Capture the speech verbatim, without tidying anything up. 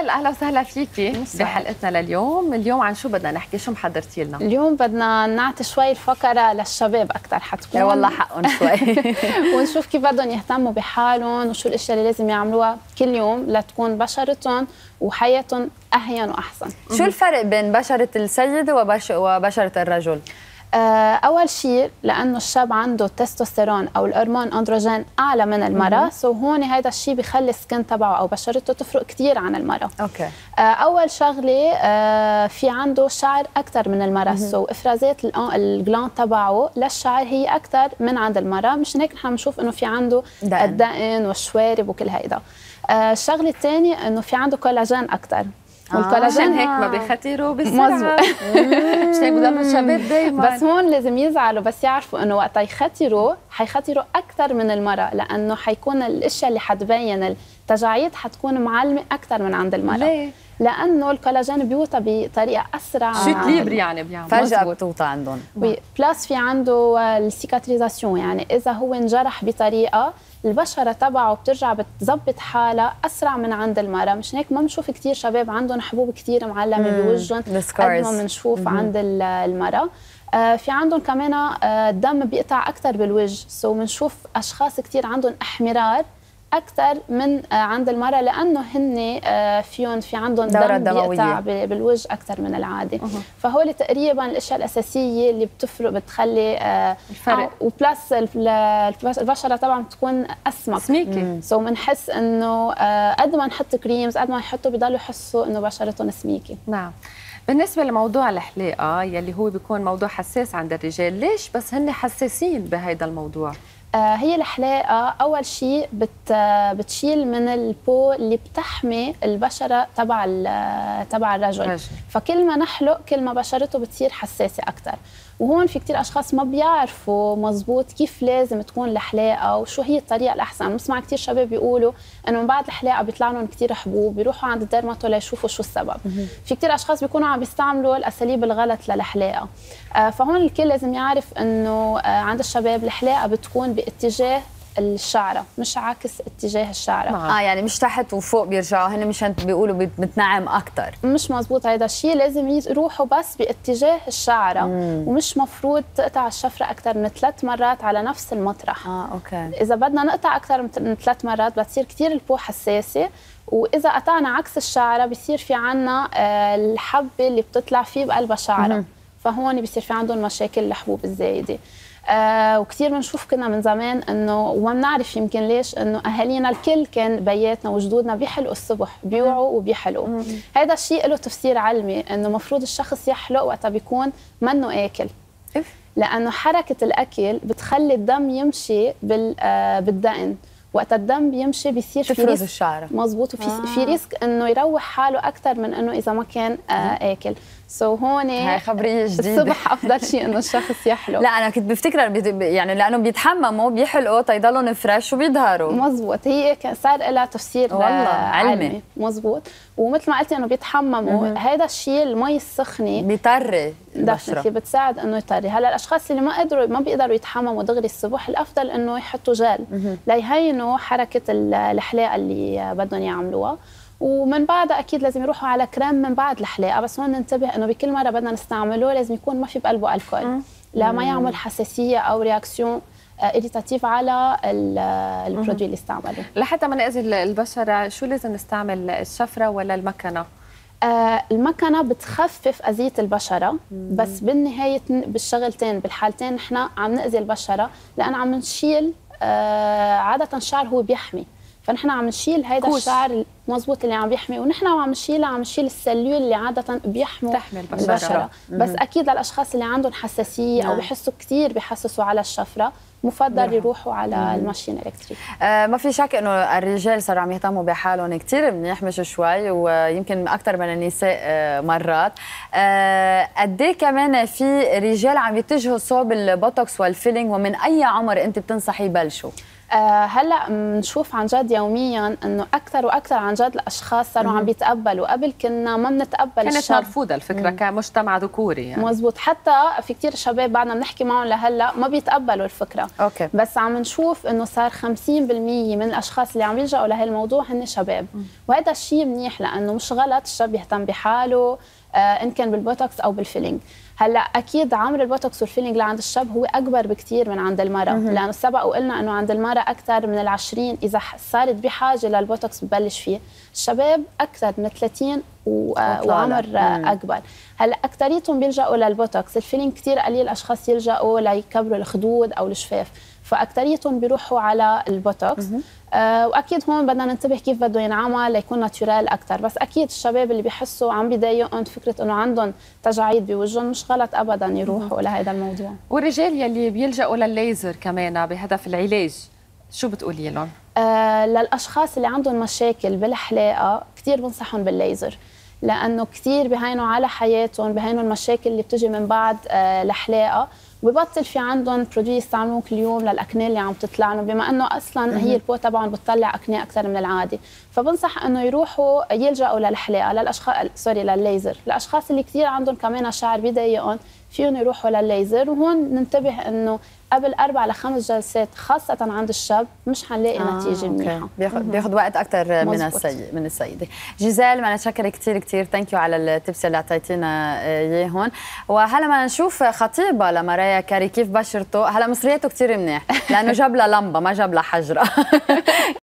رجال اهلا وسهلا فيكي بحلقتنا لليوم. اليوم عن شو بدنا نحكي؟ شو محضرتي لنا؟ اليوم بدنا نعطي شوي الفقره للشباب اكثر حتكون. يا والله حقهم شوي. ونشوف كيف بدهم يهتموا بحالهم وشو الاشياء اللي لازم يعملوها كل يوم لتكون بشرتهم وحياتهم اهين واحسن. شو الفرق بين بشره السيده وبش... وبشره الرجل؟ أول شيء لأنه الشاب عنده التستوستيرون أو الهرمون أندروجين أعلى من المرأة، سو هون هذا الشيء بيخلي السكن تبعه أو بشرته تفرق كثير عن المرأة. أوكي. أول شغلة في عنده شعر أكثر من المرأة، سو إفرازات الجلاند تبعه للشعر هي أكثر من عند المرأة، مشان هيك نحن بنشوف إنه في عنده دقن. الدقن والشوارب وكل هيدا. الشغلة الثانية إنه في عنده كولاجين أكثر. والكولاجين هيك ما بيختيروا بسرعه. مش هيك بضلوا الشباب دايما. بس هون لازم يزعلوا بس يعرفوا انه وقت يختروا حيختروا اكثر من المراه، لانه حيكون الاشياء اللي حتبين التجاعيد حتكون معلمه اكثر من عند المراه. ليه؟ لانه الكولاجين بيوطى بطريقه اسرع. شو كليبر يعني بيعمل فجاه بتوطى عندهم. بلس في عنده السيكاتريزاسيون، يعني اذا هو انجرح بطريقه البشره تبعه بترجع بتظبط حالها اسرع من عند المراه، مشان هيك ما بنشوف كثير شباب عندهم حبوب كثير معلمه بوجههم قد ما بنشوف عند المراه. آه في عندهم كمان آه الدم بيقطع اكثر بالوجه، سو بنشوف اشخاص كثير عندهم احمرار اكثر من آه عند المراه، لانه هن آه فيهم في عندهم دم بيقطع بالوجه اكثر من العادي. أه. فهول تقريبا الاشياء الاساسيه اللي بتفرق بتخلي آه الفرق. وبلس البشره طبعا بتكون اسمك سميكي، سو بنحس انه آه قد ما نحط كريمز قد ما يحطوا بضلوا يحسوا انه بشرتهم سميكي. نعم. بالنسبه لموضوع الحلاقه يلي هو بيكون موضوع حساس عند الرجال، ليش بس هن حساسين بهذا الموضوع؟ آه هي الحلاقه اول شيء بت بتشيل من البو اللي بتحمي البشره تبع تبع الرجل. رجل. فكل ما نحلق كل ما بشرته بتصير حساسه اكثر، وهون في كثير اشخاص ما بيعرفوا مزبوط كيف لازم تكون الحلاقه وشو هي الطريقه الاحسن. بسمع كثير شباب بيقولوا انه من بعد الحلاقه بيطلع لهم كثير حبوب، بيروحوا عند الدرماتو ليشوفوا شو السبب. في كثير اشخاص بيكونوا عم بيستعملوا الاساليب الغلط للحلاقه. آه فهون الكل لازم يعرف انه آه عند الشباب الحلاقه بتكون باتجاه الشعره مش عكس اتجاه الشعره. اه يعني مش تحت وفوق بيرجعوا هن، مشان بيقولوا بتنعم اكثر. مش مزبوط هذا الشيء، لازم يروحوا بس باتجاه الشعره. مم. ومش مفروض تقطع الشفره اكثر من ثلاث مرات على نفس المطرح. اه اوكي. اذا بدنا نقطع اكثر من ثلاث مرات بتصير كثير البو حساسه، واذا قطعنا عكس الشعره بصير في عنا آه الحبه اللي بتطلع فيه بقلب الشعره، فهون بصير في عندهم مشاكل الحبوب الزايده. آه وكثير بنشوف كنا من زمان انه وما بنعرف يمكن ليش انه اهالينا الكل كان بياتنا وجدودنا بيحلقوا الصبح بيوعوا وبيحلقوا. هذا الشيء له تفسير علمي انه مفروض الشخص يحلق وقتها بيكون منه اكل، لانه حركه الاكل بتخلي الدم يمشي بال آه بالدقن، وقت الدم بيمشي بيصير في ريسك الشعر مزبوط، وفي آه. في ريسك انه يروح حاله اكثر من انه اذا ما كان آه اكل. سو so هون هاي خبريه جديده. الصبح افضل شيء انه الشخص يحلق. لا انا كنت بفتكر يعني لانه بيتحمموا بيحلقوا تيضلوا فريش وبيظهروا. مزبوط، هي صار لها تفسير والله علمي, علمي. مزبوط. ومثل ما قلتي انه بيتحمموا، هذا الشيء المي السخنه بيطري البشره، بتساعد انه يطري. هلا الاشخاص اللي ما قدروا ما بيقدروا يتحمموا دغري الصبح الافضل انه يحطوا جل ليهينوا حركه الحلاقه اللي بدهم يعملوها، ومن بعدها اكيد لازم يروحوا على كريم من بعد الحلاقه. بس هون ننتبه انه بكل مره بدنا نستعمله لازم يكون ما في بقلبه الكحول لا ما يعمل حساسيه او رياكسيون إريتاتيف على البرودوي اللي استعمله. لحتى ما نأذي البشره شو لازم نستعمل، الشفره ولا المكنه؟ آه المكنه بتخفف اذيه البشره، مم. بس بالنهايه بالشغلتين بالحالتين نحن عم نأذي البشره، لان عم نشيل آه عاده الشعر هو بيحمي، فنحن عم نشيل هيدا الشعر مزبوط اللي عم بيحمي، ونحن عم نشيل عم نشيل السلول اللي عاده بيحموا البشره, البشرة. بس اكيد للاشخاص اللي عندهم حساسيه نعم. او بحسوا كثير بحسسوا على الشفره مفضل يروحوا على مم. الماشين الكتريك. آه ما في شك انه الرجال صاروا عم يهتموا بحالهم كثير منيح، مش شوي، ويمكن اكثر من النساء آه مرات. آه قد ايه كمان في رجال عم يتجهوا صوب البوتوكس والفيلينج، ومن اي عمر انت بتنصحي يبلشوا؟ آه هلا بنشوف عن جد يوميا انه اكثر واكثر عن جد الاشخاص صاروا عم بيتقبلوا. قبل كنا ما بنتقبل كانت الشاب. مرفوضه الفكره كمجتمع ذكوري يعني. مزبوط. حتى في كثير شباب بعدنا بنحكي معهم لهلا ما بيتقبلوا الفكره. أوكي. بس عم نشوف انه صار خمسين بالمية من الاشخاص اللي عم يلجأوا لهي الموضوع هن شباب. مم. وهذا الشيء منيح لانه مش غلط الشاب يهتم بحاله آه ان كان بالبوتوكس او بالفيلينج. هلا اكيد عمر البوتوكس والفيلينج لعند الشاب هو اكبر بكثير من عند المراه، لانه سبق وقلنا انه عند المراه اكثر من العشرين اذا صارت بحاجه للبوتوكس ببلش فيه. الشباب اكثر من ثلاثين و... وعمر مم. اكبر. هلا اكثريتهم بيلجأوا للبوتوكس. الفيلينج كثير قليل اشخاص يلجأوا ليكبروا الخدود او الشفاف، فاكثريتهم بيروحوا على البوتوكس. آه واكيد هون بدنا ننتبه كيف بده ينعمل ليكون ناتشورال اكثر. بس اكيد الشباب اللي بيحسوا عم بيضايقهم فكره انه عندهم تجاعيد بوجههم مش غلط ابدا يروحوا لهذا الموضوع. والرجال يلي بيلجأوا للليزر كمان بهدف العلاج شو بتقولي لهم؟ آه للاشخاص اللي عندهم مشاكل بالحلاقه كثير بنصحهم بالليزر، لانه كثير بهينوا على حياتهم، بهينوا المشاكل اللي بتجي من بعد آه الحلاقه، وببطل في عندهم برودوي يستعملوه كل يوم للاكنه اللي عم تطلع لهم، بما انه اصلا هي البو تبعهم بتطلع اكنه اكثر من العادي. فبنصح انه يروحوا يلجأوا للحلاقه للاشخاص سوري للليزر. الاشخاص اللي كثير عندهم كمان شعر بضايقهم فيهم يروحوا للليزر. وهون ننتبه انه قبل اربع لخمس جلسات خاصه عند الشاب مش حنلاقي آه نتيجه منيحه. بياخذ بياخذ وقت اكثر من السيد من السيده. جيزيل بدنا نشكرك كثير كثير ثانك يو على التبس اللي اعطيتينا اياهم. وهلا بدنا نشوف خطيبه لمرايا كاري كيف بشرته. هلا مصرياته كثير منيح لانه جاب لها لمبه ما جاب لها حجره.